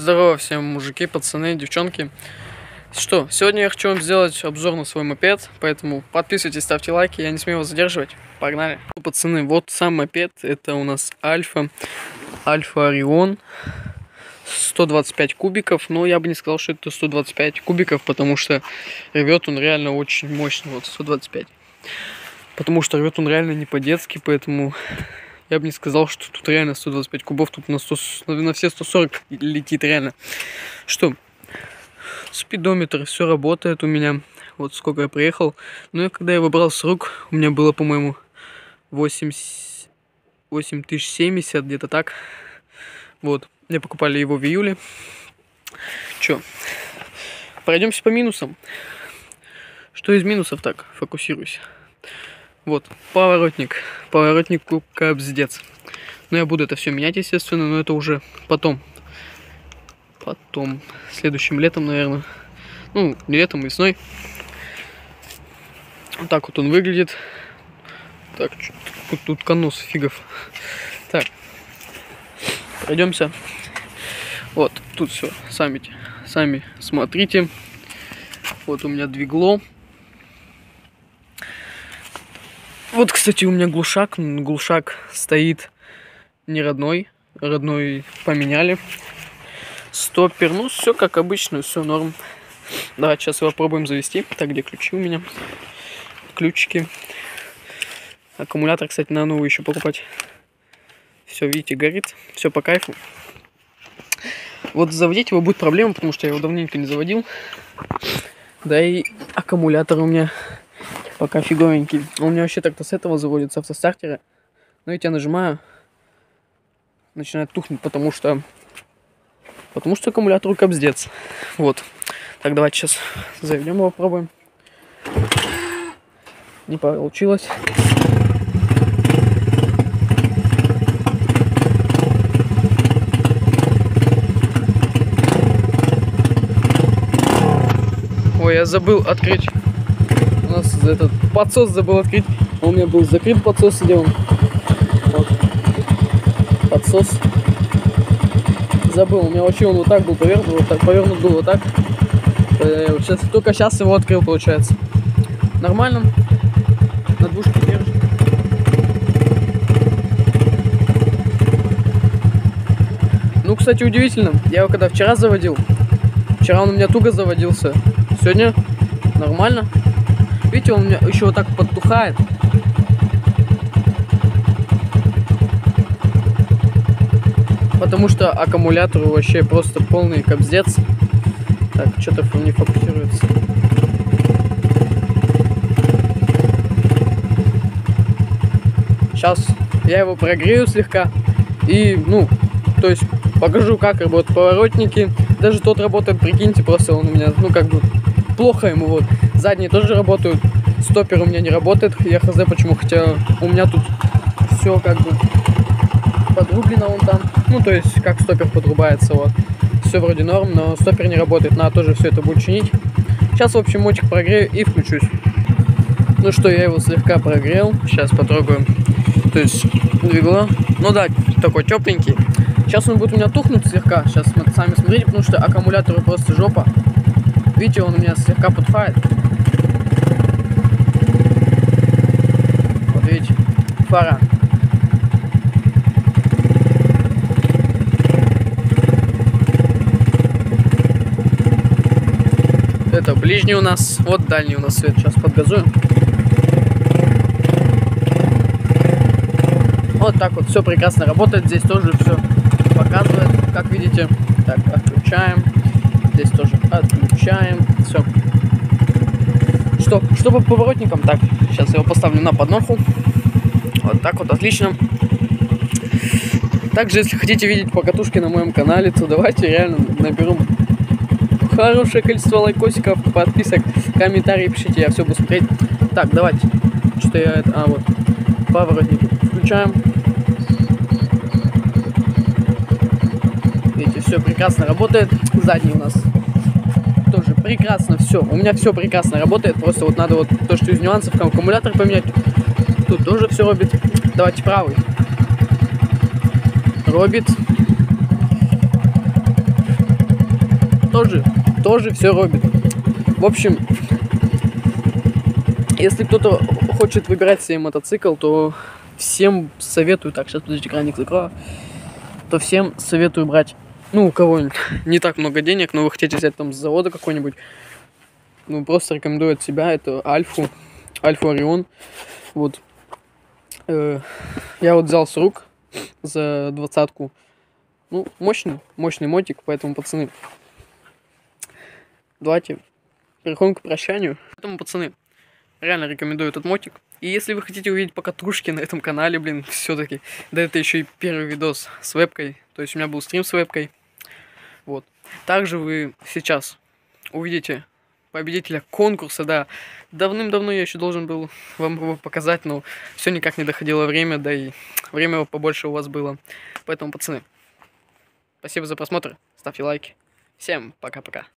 Здорово всем, мужики, пацаны, девчонки. Что, сегодня я хочу вам сделать обзор на свой мопед, поэтому подписывайтесь, ставьте лайки, я не смею вас задерживать. Погнали. Ну, пацаны, вот сам мопед, это у нас Альфа Орион. 125 кубиков, но я бы не сказал, что это 125 кубиков, потому что рвет он реально очень мощно, вот 125. Потому что рвет он реально не по-детски, поэтому я бы не сказал, что тут реально 125 кубов, тут на все 140 летит реально. Что? Спидометр, все работает у меня. Вот сколько я приехал. Но когда я его брал с рук, у меня было, по-моему, 8070, где-то так. Вот. Мне покупали его в июле. Чё? Пройдемся по минусам. Что из минусов? Так, фокусируйся. Вот, поворотник. Поворотник капздец. Но я буду это все менять, естественно, но это уже потом. Следующим летом, наверное. Ну, не летом, весной. Вот так вот он выглядит. Так, тут конус фигов. Так. Пройдемся. Вот, тут все. Сами смотрите. Вот у меня двигло. Вот, кстати, у меня глушак. Глушак стоит не родной. Родной поменяли. Стоппер. Ну, все как обычно, все норм. Давай, сейчас его попробуем завести. Так, где ключи у меня? Ключики. Аккумулятор, кстати, надо новый еще покупать. Все, видите, горит. Все по кайфу. Вот заводить его будет проблема, потому что я его давненько не заводил. Да и аккумулятор у меня пока фиговенький. Он у меня вообще так-то с этого заводится, автостартера. Но ведь я нажимаю, начинает тухнуть, потому что аккумулятору капздец. Вот. Так, давайте сейчас заведем его, попробуем. Не получилось. Ой, я забыл открыть. У нас этот подсос забыл открыть. У меня был закрыт подсос, сидел. Вот. Подсос. Забыл. У меня вообще он вот так был повернут. Вот так повернут был вот так. Только сейчас его открыл, получается. Нормально. На двушке держит. Ну, кстати, удивительно. Я его когда вчера заводил. Вчера он у меня туго заводился. Сегодня нормально. Видите, он у меня еще вот так подтухает. Потому что аккумулятор вообще просто полный капздец. Так, что-то не фокусируется. Сейчас я его прогрею слегка. И, ну, то есть покажу, как работают поворотники. Даже тот работает, прикиньте, просто он у меня, ну, как бы плохо ему, вот. Задние тоже работают. Стоппер у меня не работает. Я хз почему, хотя у меня тут все как бы подрублено вон там. Ну, то есть, как стоппер подрубается, вот. Все вроде норм, но стоппер не работает. Надо тоже все это будет чинить. Сейчас, в общем, мотик прогрею и включусь. Ну что, я его слегка прогрел. Сейчас потрогаем. То есть, двигло. Ну да, такой тепленький. Сейчас он будет у меня тухнуть слегка. Сейчас сами смотрите, потому что аккумулятору просто жопа. Видите, он у меня слегка подфает. Вот видите, фара. Это ближний у нас, вот дальний у нас свет. Сейчас подгазуем. Вот так вот все прекрасно работает. Здесь тоже все показывает, как видите. Так, отключаем. Здесь тоже отключаем. Все. Что по поворотникам? Так, сейчас я его поставлю на подножку. Вот так вот, отлично. Также, если хотите видеть покатушки на моем канале, то давайте реально наберу хорошее количество лайкосиков, подписок, комментарии пишите, я все буду смотреть. Так, давайте. Что я это... А, вот. Поворотник включаем. Видите, все прекрасно работает. Задний у нас тоже прекрасно все. У меня все прекрасно работает. Просто вот надо вот то, что из нюансов, там аккумулятор поменять. Тут тоже все робит. Давайте правый. Робит. тоже все робит. В общем, если кто-то хочет выбирать себе мотоцикл, то всем советую, так, сейчас, подожди, краник закрою, то всем советую брать, ну, у кого не так много денег, но вы хотите взять там с завода какой-нибудь, ну, просто рекомендую от себя, это Альфу Орион, вот. Я вот взял с рук за 20-ку, ну, мощный мотик, поэтому, пацаны, давайте переходим к прощанию. Поэтому, пацаны, реально рекомендую этот мотик. И если вы хотите увидеть покатушки на этом канале, блин, все-таки, да это еще и первый видос с вебкой, то есть у меня был стрим с вебкой, вот. Также вы сейчас увидите победителя конкурса, да, давным-давно я еще должен был вам его показать, но все никак не доходило время, да и время побольше у вас было. Поэтому, пацаны, спасибо за просмотр, ставьте лайки, всем пока-пока.